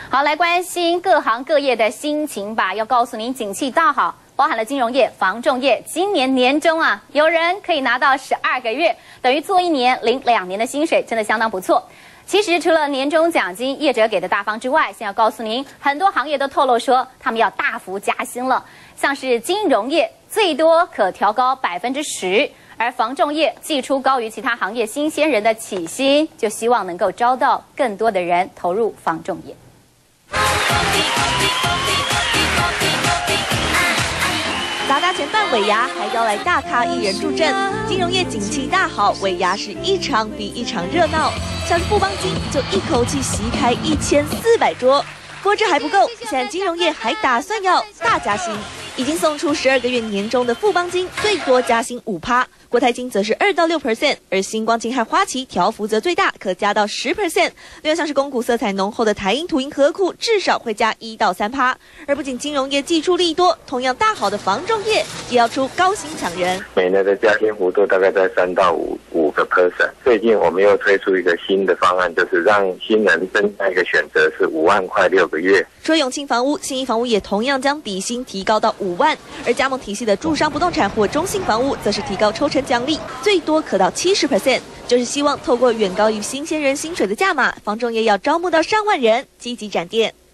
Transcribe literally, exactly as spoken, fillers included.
好，来关心各行各业的心情吧。要告诉您，景气大好，包含了金融业、房仲业。今年年中啊，有人可以拿到十二个月，等于做一年领两年的薪水，真的相当不错。其实除了年终奖金业者给的大方之外，现在要告诉您，很多行业都透露说他们要大幅加薪了，像是金融业最多可调高百分之十，而房仲业祭出高于其他行业新鲜人的起薪，就希望能够招到更多的人投入房仲业。 砸大钱办尾牙，还邀来大咖艺人助阵。金融业景气大好，尾牙是一场比一场热闹。像是富邦金就一口气席开一千四百桌。不过这还不够，现在金融业还打算要大加薪，已经送出十二个月年终的富邦金最多加薪五趴，国泰金则是二到六 percent， 而星光金和花旗调幅则最大，可加到十 percent。另外像是公股色彩浓厚的台银、土银、和库，至少会加一到三趴。而不仅金融业祭出利多，同样大好的房仲业也要出高薪抢人。 每年的加薪幅度大概在三到五五个 percent。最近我们又推出一个新的方案，就是让新人增加一个选择是五万块六个月。 除了永庆房屋，信义房屋也同样将底薪提高到五万，而加盟体系的住商不动产或中信房屋，则是提高抽成奖励，最多可到七十 percent， 就是希望透过远高于新鲜人薪水的价码，房仲业要招募到上万人，积极展店。